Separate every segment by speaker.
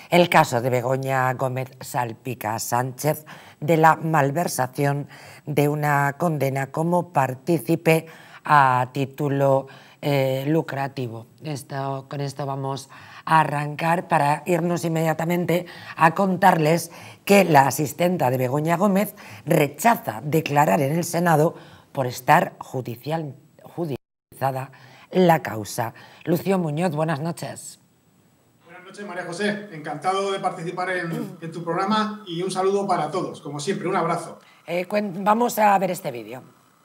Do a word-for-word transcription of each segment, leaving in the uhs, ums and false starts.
Speaker 1: El caso de Begoña Gómez salpica a Sánchez de la malversación de una condena como partícipe a título eh, lucrativo. Esto, con esto vamos a arrancar para irnos inmediatamente a contarles que la asistenta de Begoña Gómez rechaza declarar en el Senado por estar judicial, judicializada la causa. Lucio Muñoz, buenas noches.
Speaker 2: Buenas noches, María José. Encantado de participar en, en tu programa y un saludo para todos. Como siempre, un abrazo.
Speaker 1: Eh, vamos a ver este vídeo.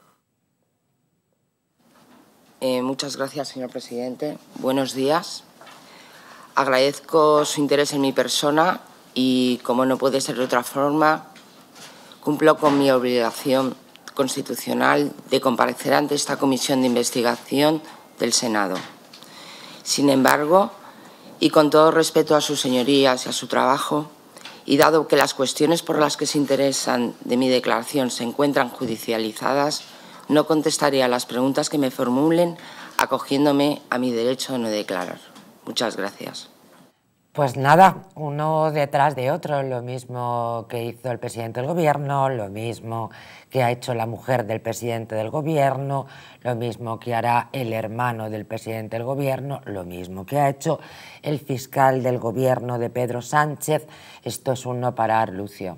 Speaker 3: Eh, muchas gracias, señor presidente. Buenos días. Agradezco su interés en mi persona y, como no puede ser de otra forma, cumplo con mi obligación constitucional de comparecer ante esta comisión de investigación del Senado. Sin embargo, y con todo respeto a sus señorías y a su trabajo, y dado que las cuestiones por las que se interesan de mi declaración se encuentran judicializadas, no contestaré a las preguntas que me formulen acogiéndome a mi derecho a no declarar. Muchas gracias.
Speaker 1: Pues nada, uno detrás de otro, lo mismo que hizo el presidente del Gobierno, lo mismo que ha hecho la mujer del presidente del Gobierno, lo mismo que hará el hermano del presidente del Gobierno, lo mismo que ha hecho el fiscal del Gobierno de Pedro Sánchez. Esto es un no parar, Lucio.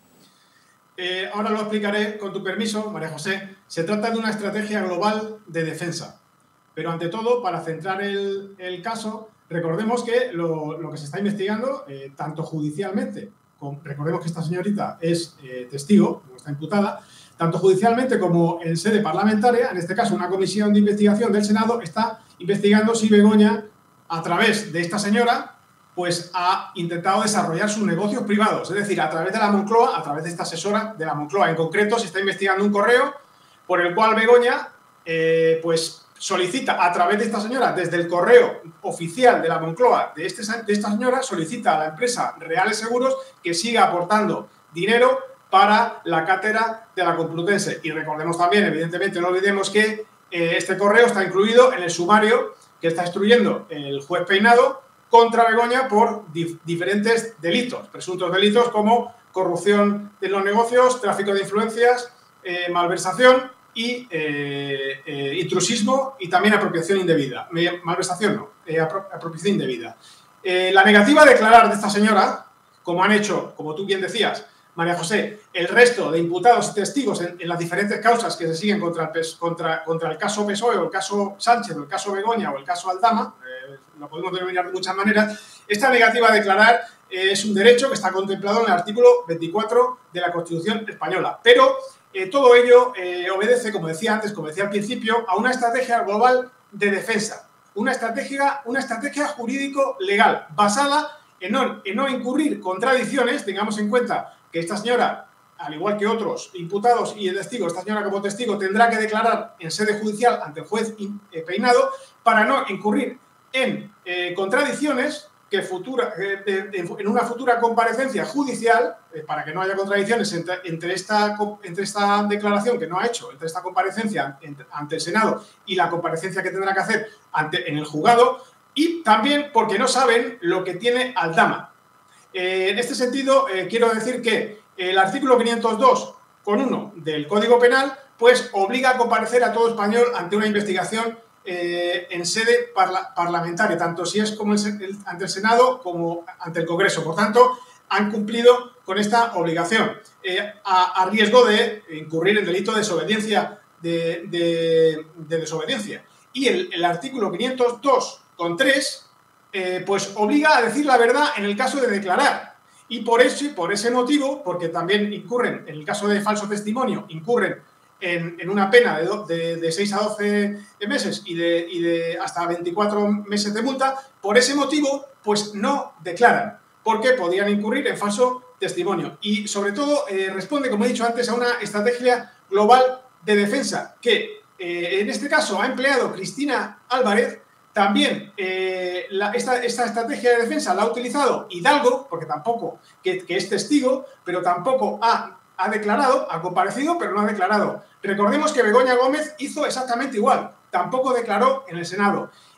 Speaker 2: Eh, ahora lo explicaré con tu permiso, María José. Se trata de una estrategia global de defensa. Pero ante todo, para centrar el, el caso, recordemos que lo, lo que se está investigando, eh, tanto judicialmente, como, recordemos que esta señorita es eh, testigo, como está imputada, tanto judicialmente como en sede parlamentaria, en este caso una comisión de investigación del Senado, está investigando si Begoña, a través de esta señora, pues ha intentado desarrollar sus negocios privados, es decir, a través de la Moncloa, a través de esta asesora de la Moncloa. En concreto, se está investigando un correo por el cual Begoña, eh, pues, solicita a través de esta señora, desde el correo oficial de la Moncloa, de, este, de esta señora, solicita a la empresa Reales Seguros que siga aportando dinero para la cátedra de la Complutense. Y recordemos también, evidentemente, no olvidemos que eh, este correo está incluido en el sumario que está instruyendo el juez Peinado contra Begoña por dif diferentes delitos, presuntos delitos como corrupción de los negocios, tráfico de influencias, eh, malversación y eh, eh, intrusismo y también apropiación indebida. Malversación no, eh, apro apropiación indebida. Eh, la negativa a declarar de esta señora, como han hecho, como tú bien decías, María José, el resto de imputados y testigos en, en las diferentes causas que se siguen contra el, PES, contra, contra el caso P S O E o el caso Sánchez o el caso Begoña o el caso Aldama, eh, lo podemos denominar de muchas maneras, esta negativa a declarar eh, es un derecho que está contemplado en el artículo veinticuatro de la Constitución española. Pero eh, todo ello eh, obedece, como decía antes, como decía al principio, a una estrategia global de defensa, una estrategia, una estrategia jurídico-legal basada en no, en no incurrir contradicciones. Tengamos en cuenta que esta señora, al igual que otros imputados y el testigo, esta señora como testigo tendrá que declarar en sede judicial ante el juez Peinado para no incurrir en eh, contradicciones que futura, eh, en una futura comparecencia judicial, eh, para que no haya contradicciones entre, entre, esta, entre esta declaración que no ha hecho, entre esta comparecencia entre, ante el Senado y la comparecencia que tendrá que hacer ante, en el juzgado, y también porque no saben lo que tiene Aldama. Eh, en este sentido, eh, quiero decir que el artículo quinientos dos con uno del Código Penal pues obliga a comparecer a todo español ante una investigación eh, en sede parla parlamentaria, tanto si es como el, el, ante el Senado como ante el Congreso. Por tanto, han cumplido con esta obligación, eh, a, a riesgo de incurrir en delito de desobediencia, de, de, de desobediencia. Y el, el artículo quinientos dos con tres Eh, pues obliga a decir la verdad en el caso de declarar. Y por eso, por ese motivo, porque también incurren, en el caso de falso testimonio, incurren en, en una pena de, do, de, de seis a doce meses y de, y de hasta veinticuatro meses de multa, por ese motivo, pues no declaran, porque podrían incurrir en falso testimonio. Y sobre todo eh, responde, como he dicho antes, a una estrategia global de defensa que eh, en este caso ha empleado Cristina Álvarez. También eh, la, esta, esta estrategia de defensa la ha utilizado Hidalgo, porque tampoco, que, que es testigo, pero tampoco ha, ha declarado, ha comparecido, pero no ha declarado. Recordemos que Begoña Gómez hizo exactamente igual, tampoco declaró en el Senado.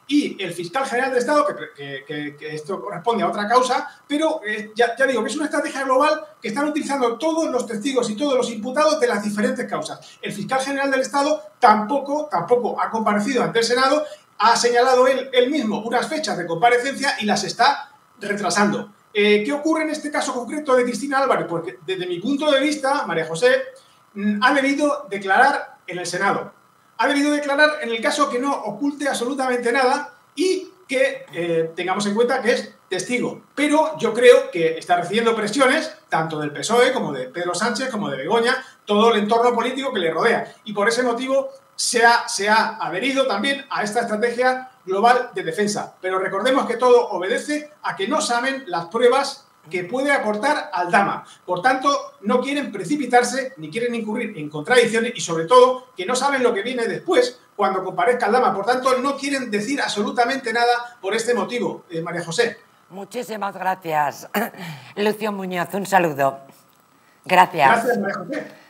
Speaker 2: y el fiscal general de Estado, que, que, que, que esto corresponde a otra causa, pero eh, ya, ya digo que es una estrategia global que están utilizando todos los testigos y todos los imputados de las diferentes causas. El fiscal general del Estado tampoco, tampoco ha comparecido ante el Senado, ha señalado él, él mismo unas fechas de comparecencia y las está retrasando. Eh, ¿Qué ocurre en este caso concreto de Cristina Álvarez? Porque desde mi punto de vista, María José mmm, ha debido declarar en el Senado. Ha debido declarar en el caso que no oculte absolutamente nada y que eh, tengamos en cuenta que es testigo. Pero yo creo que está recibiendo presiones tanto del P S O E como de Pedro Sánchez, como de Begoña, todo el entorno político que le rodea. Y por ese motivo se ha, se ha adherido también a esta estrategia global de defensa. Pero recordemos que todo obedece a que no saben las pruebas que puede aportar Aldama. Por tanto, no quieren precipitarse ni quieren incurrir en contradicciones y, sobre todo, que no saben lo que viene después cuando comparezca Aldama. Por tanto, no quieren decir absolutamente nada por este motivo, eh, María José.
Speaker 1: Muchísimas gracias, Lucio Muñoz. Un saludo. Gracias.
Speaker 2: Gracias, María José.